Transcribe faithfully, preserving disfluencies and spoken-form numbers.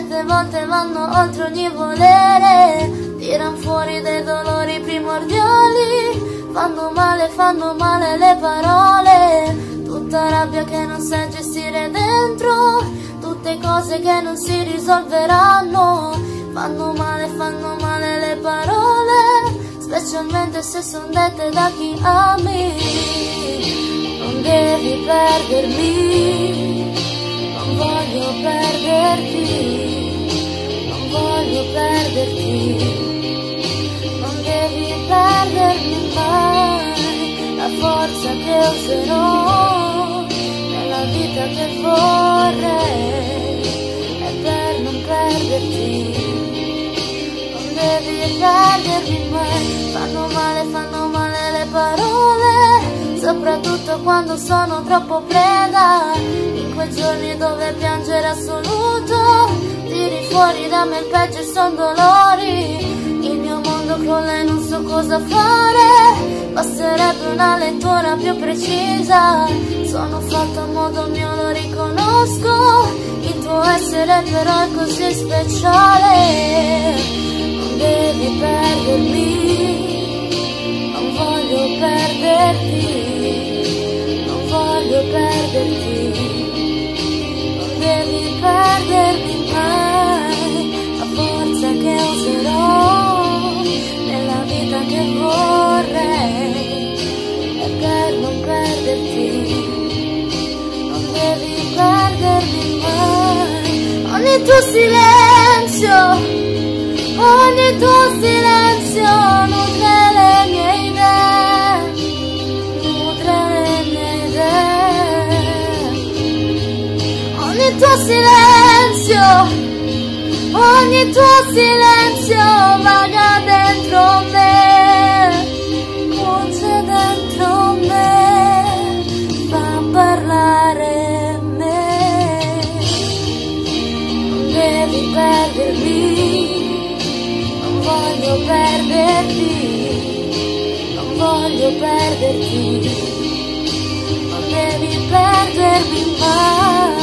certe volte vanno oltre ogni volere, tiran fuori dei dolori primordiali, fanno male, fanno male le parole, tutta rabbia che non sai gestire dentro, tutte cose che non si risolveranno, fanno male, fanno male le parole, specialmente se son dette da chi ami. Non devi perdermi, non voglio perderti, non voglio perderti, non devi perdermi mai, la forza che userò nella vita che vorrei è per non perderti, non devi perdermi mai, fanno male, fanno male le parole, soprattutto quando sono troppo preda, in quei giorni dove piangere assoluto, tiri fuori da me il peggio e son dolori, il mio mondo crolla e non so cosa fare, basterebbe una lettura più precisa, sono fatto a modo mio, lo riconosco, il tuo essere però è così speciale, non devi perdermi, non voglio perderti, non voglio perderti, non devi perdermi mai, la forza che userò nella vita che vorrei è per non perderti, non devi perdermi mai, ogni tuo silenzio, ogni tuo silenzio nutre le mie idee, nutre le mie idee, ogni tuo silenzio, ogni tuo silenzio vaga dentro me, cuoce dentro me, fa parlare me, non devi perdermi, non voglio perderti, non voglio perderti, non devi perdermi mai.